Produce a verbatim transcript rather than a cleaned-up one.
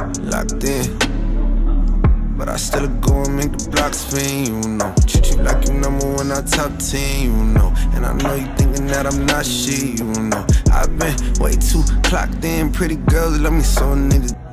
locked in. But I still go and make the blocks spin, you know. Treat you like you number one, I top ten, you know. And I know you thinking that I'm not shit, you know. I've been way too clocked in. Pretty girls love me so, niggas